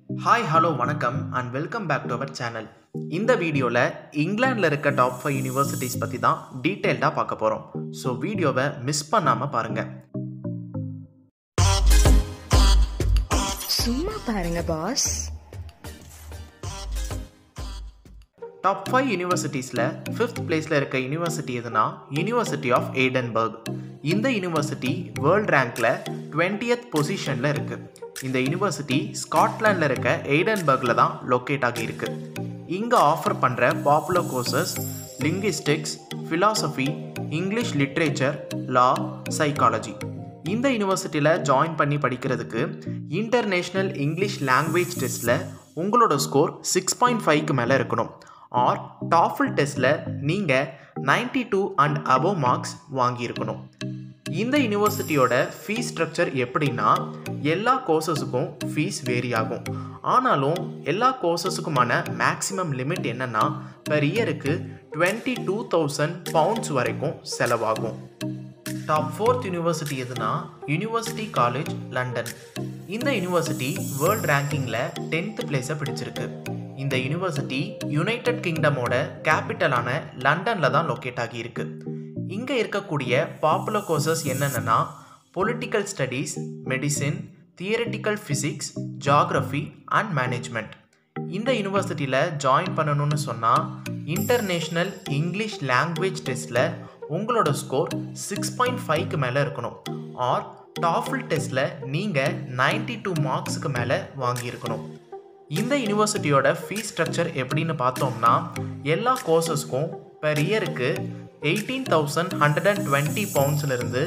Hi, hello, வணக்கம் and welcome back to our channel. இந்த வீடியோல இங்கிலாந்துல இருக்க டாப் 5 யூனிவர்சிட்டிஸ் பத்தி தான் டீடைலா பார்க்க போறோம். சோ வீடியோவை மிஸ் பண்ணாம பாருங்க. சும்மா பாருங்க பாஸ். டாப் 5 யூனிவர்சிட்டிஸ்ல 5th பிளேஸ்ல இருக்க யூனிவர்சிட்டி எதுனா யூனிவர்சிட்டி ஆஃப் எடின்பர்க். இந்த யூனிவர்சிட்டி வேர்ல்ட் ரேங்க்ல 20th பொசிஷன்ல இருக்கு. இந்த யூனிவர்சிட்டி ஸ்காட்லாண்டில் இருக்க எடின்பர்கில் தான் லொக்கேட் ஆகியிருக்கு. இங்கே ஆஃபர் பண்ணுற popular courses linguistics, philosophy, English literature, law, psychology. இந்த யூனிவர்சிட்டியில் ஜாயின் பண்ணி படிக்கிறதுக்கு இன்டர்நேஷ்னல் இங்கிலீஷ் லாங்குவேஜ் டெஸ்ட்டில் உங்களோட ஸ்கோர் 6.5க்கு மேலே இருக்கணும். ஆர் டாஃபில் டெஸ்ட்டில் நீங்கள் 92 அண்ட் அபோவ் மார்க்ஸ் வாங்கியிருக்கணும். இந்த யூனிவர்சிட்டியோட ஃபீஸ் ஸ்ட்ரக்சர் எப்படின்னா எல்லா கோர்சஸுக்கும் ஃபீஸ் வேரி ஆகும். ஆனாலும் எல்லா கோர்சஸுக்குமான மேக்ஸிமம் லிமிட் என்னன்னா பெர் இயருக்கு 22,000 பவுண்ட்ஸ் வரைக்கும் செலவாகும். டாப் 4th யூனிவர்சிட்டி எதுனா யூனிவர்சிட்டி காலேஜ் லண்டன். இந்த யூனிவர்சிட்டி வேர்ல்ட் ரேங்கிங்கில் 10th பிளேஸை பிடிச்சிருக்கு. இந்த யூனிவர்சிட்டி யுனைடெட் கிங்டமோட கேபிட்டலான லண்டனில் தான் லொக்கேட் ஆகியிருக்கு. இங்கே இருக்கக்கூடிய பாப்புலர் கோர்சஸ் என்னென்னா political studies, medicine, theoretical physics, geography and management. இந்த யூனிவர்சிட்டியில் ஜாயின் பண்ணணும்னு சொன்னால் இன்டர்நேஷ்னல் இங்கிலீஷ் லாங்குவேஜ் டெஸ்ட்டில் உங்களோட ஸ்கோர் 6.5க்கு மேலே இருக்கணும். ஆர் டாஃபில் டெஸ்ட்டில் நீங்கள் 92 மார்க்ஸுக்கு மேலே வாங்கியிருக்கணும். இந்த யூனிவர்சிட்டியோட ஃபீஸ் ஸ்ட்ரக்சர் எப்படின்னு பார்த்தோம்னா எல்லா கோர்சஸ்க்கும் பெர் இயருக்கு 18,120 பவுண்ட்ஸ்லேருந்து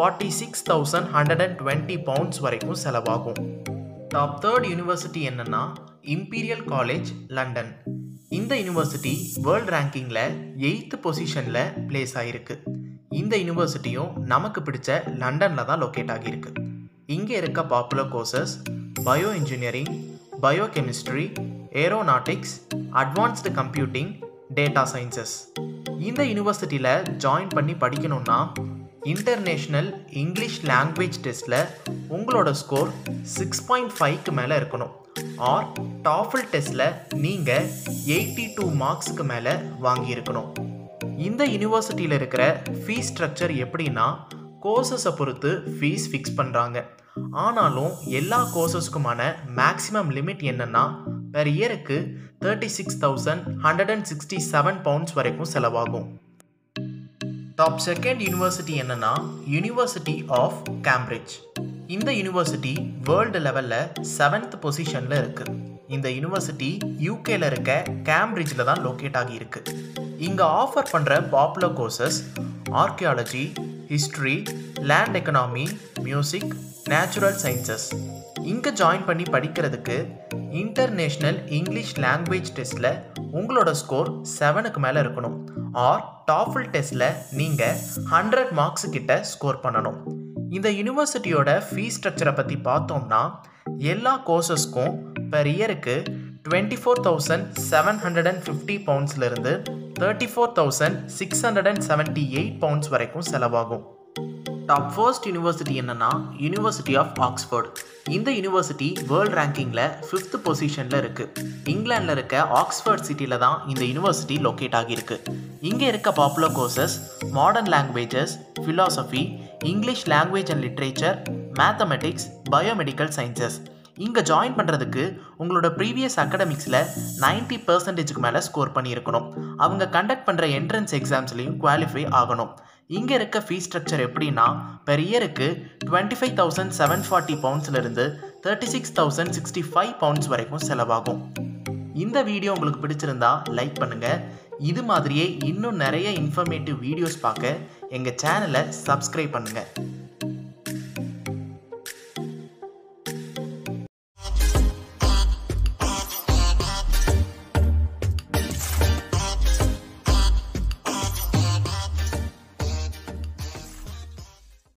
46,120 பவுண்ட்ஸ் வரைக்கும் செலவாகும். டாப் 3rd யூனிவர்சிட்டி என்னன்னா இம்பீரியல் காலேஜ் லண்டன். இந்த யூனிவர்சிட்டி வேர்ல்ட் ரேங்கிங்கில் 8th பொசிஷனில் பிளேஸ் ஆகிருக்கு. இந்த யூனிவர்சிட்டியும் நமக்கு பிடிச்ச லண்டனில் தான் லொக்கேட் ஆகியிருக்கு. இங்கே இருக்க popular courses bio engineering, biochemistry, aeronautics, advanced computing, data sciences. இந்த யூனிவர்சிட்டியில் ஜாயின் பண்ணி படிக்கணும்னா இன்டர்நேஷ்னல் இங்கிலீஷ் லாங்குவேஜ் டெஸ்ட்டில் உங்களோட ஸ்கோர் 6.5க்கு மேலே இருக்கணும். ஆர் டாஃபில் டெஸ்ட்டில் நீங்கள் 82 மார்க்ஸுக்கு மேலே வாங்கியிருக்கணும். இந்த யூனிவர்சிட்டியில் இருக்கிற ஃபீஸ் ஸ்ட்ரக்சர் எப்படின்னா கோர்சஸை பொறுத்து ஃபீஸ் ஃபிக்ஸ் பண்ணுறாங்க. ஆனாலும் எல்லா கோர்சஸ்க்குமான மேக்ஸிமம் லிமிட் என்னன்னா பெர் இயருக்கு 36,167 பவுண்ட்ஸ் வரைக்கும் செலவாகும். டாப் 2nd யூனிவர்சிட்டி என்னன்னா யூனிவர்சிட்டி ஆஃப் கேம்பிரிட்ஜ். இந்த யூனிவர்சிட்டி வேர்ல்டு லெவலில் 7th பொசிஷனில் இருக்குது. இந்த யூனிவர்சிட்டி யூகேல இருக்க கேம்பிரிட்ஜில் தான் லொக்கேட் ஆகியிருக்கு. இங்கே ஆஃபர் பண்ணுற popular courses archaeology, history, land economy, music, natural sciences. இங்கே ஜாயின் பண்ணி படிக்கிறதுக்கு இன்டர்நேஷ்னல் இங்கிலீஷ் லாங்குவேஜ் டெஸ்ட்டில் உங்களோட ஸ்கோர் 7க்கு மேலே இருக்கணும். ஆர் டாஃபில் டெஸ்ட்டில் நீங்கள் 100 மார்க்ஸு கிட்ட ஸ்கோர் பண்ணணும். இந்த யூனிவர்சிட்டியோட ஃபீஸ் ஸ்ட்ரக்சரை பற்றி பார்த்தோம்னா எல்லா கோர்சஸ்க்கும் பெர் இயருக்கு 24,750 பவுண்ட்ஸ்லேருந்து 34,678 பவுண்ட்ஸ் வரைக்கும் செலவாகும். டாப் 1st யூனிவர்சிட்டி என்னன்னா யூனிவர்சிட்டி ஆஃப் ஆக்ஸ்ஃபோர்ட். இந்த யூனிவர்சிட்டி வேர்ல்ட் ரேங்கிங்கில் 5th பொசிஷனில் இருக்குது. இங்கிலாண்டில் இருக்க ஆக்ஸ்ஃபோர்ட் சிட்டியில் தான் இந்த யூனிவர்சிட்டி லொக்கேட் ஆகியிருக்கு. இங்கே இருக்க popular courses modern languages, philosophy, English language and literature, mathematics, biomedical sciences. இங்கே ஜாயின் பண்ணுறதுக்கு உங்களோட ப்ரீவியஸ் அகடமிக்ஸில் 90% மேலே ஸ்கோர் பண்ணியிருக்கணும். அவங்க கண்டக்ட் பண்ணுற என்ட்ரன்ஸ் எக்ஸாம்ஸ்லையும் குவாலிஃபை ஆகணும். இங்கே இருக்க ஃபீஸ் ஸ்ட்ரக்சர் எப்படின்னா பெர் இயருக்கு 25,740 பவுண்ட்ஸ்லேருந்து 36,065 பவுண்ட்ஸ் வரைக்கும் செலவாகும். இந்த வீடியோ உங்களுக்கு பிடிச்சிருந்தா லைக் பண்ணுங்கள். இது மாதிரியே இன்னும் நிறைய இன்ஃபர்மேட்டிவ் வீடியோஸ் பார்க்க எங்கள் சேனலை சப்ஸ்கிரைப் பண்ணுங்கள்.